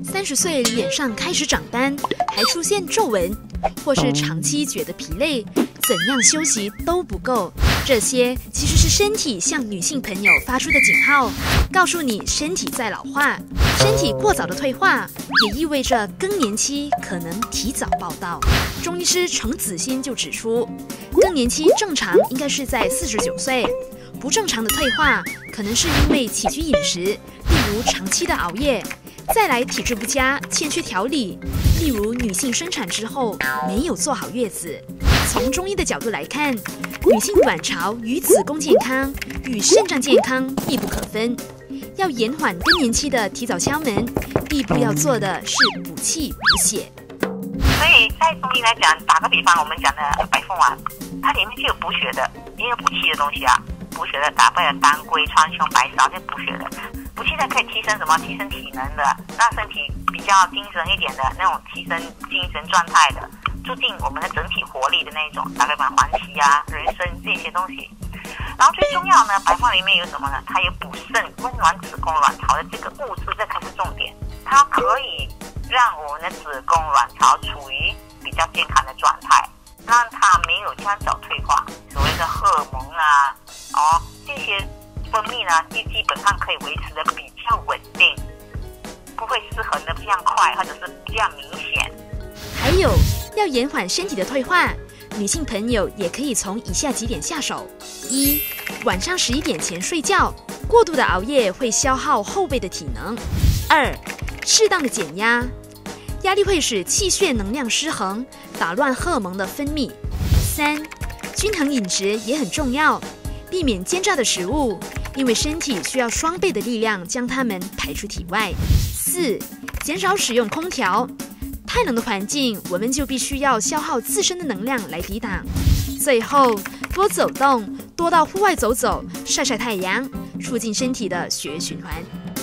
30岁脸上开始长斑，还出现皱纹，或是长期觉得疲累，怎样休息都不够。这些其实是身体向女性朋友发出的警号，告诉你身体在老化。身体过早的退化，也意味着更年期可能提早报到。中医师程子欣就指出，更年期正常应该是在49岁，不正常的退化可能是因为起居饮食，例如长期的熬夜。再来体质不佳，欠缺调理，例如女性生产之后没有做好月子。从中医的角度来看，女性卵巢与子宫健康与肾脏健康密不可分。要延缓更年期的提早敲门，第一步要做的是补气补血。 所以在中医来讲，打个比方，我们讲的白凤丸，它里面就有补血的，也有补气的东西啊。补血的打败了当归、川芎、白芍，这补血的。补气的可以提升什么？提升体能的，让身体比较精神一点的那种，提升精神状态的，促进我们的整体活力的那一种，打个比方黄芪啊、人参这些东西。然后最重要呢，白凤里面有什么呢？它有补肾、温暖子宫卵巢的这个物质，这才是重点。它可以让我们的子宫卵巢处于比较健康的状态，让它没有加早退化。所谓的荷尔蒙啊，这些分泌呢，就基本上可以维持的比较稳定，不会失衡的这样快，或者是这样明显。 还有要延缓身体的退化，女性朋友也可以从以下几点下手：一、晚上11点前睡觉，过度的熬夜会消耗后背的体能；二、适当的减压，压力会使气血能量失衡，打乱荷尔蒙的分泌；三、均衡饮食也很重要，避免煎炸的食物，因为身体需要双倍的力量将它们排出体外；四、减少使用空调。太冷的环境，我们就必须要消耗自身的能量来抵挡。最后，多走动，多到户外走走，晒晒太阳，促进身体的血液循环。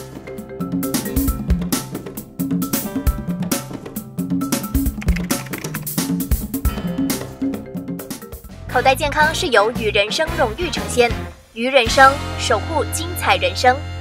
口袋健康是由与人生荣誉呈现，于人生守护精彩人生。